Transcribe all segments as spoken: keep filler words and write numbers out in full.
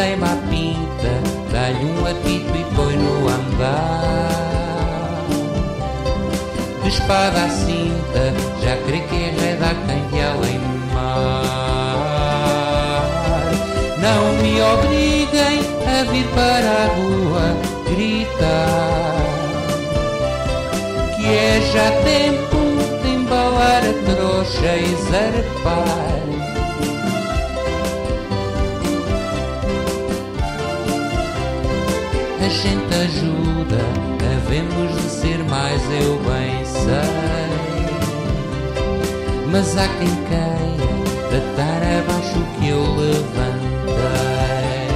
teima a pinta, dá-lhe um apito e põe no andar. De espada à cinta, já crê que enreda quem de além mar. Não me obriguem a vir para a rua gritar, que é já tempo de embalar a trouxa e zarpar. A gente ajuda, havemos de ser mais, eu bem sei, mas há quem queira deitar abaixo o que eu levantei.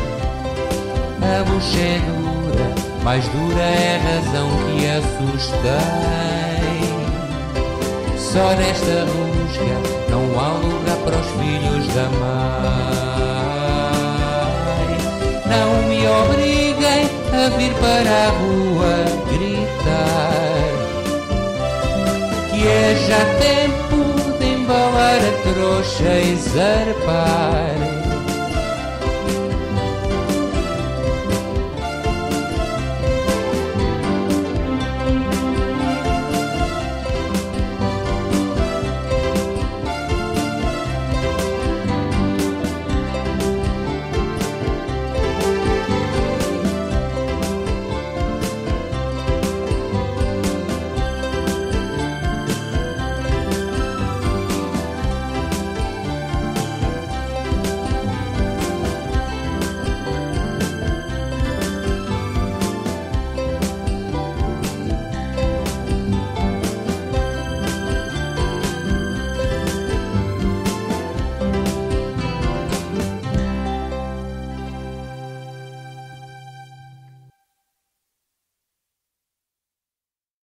A bucha é dura, mais dura é a razão que assustei. Só nesta rusga não há lugar para os filhos da mãe. Não me obriguem a vir para a rua gritar, que é já tempo de embalar a trouxa e zarpar.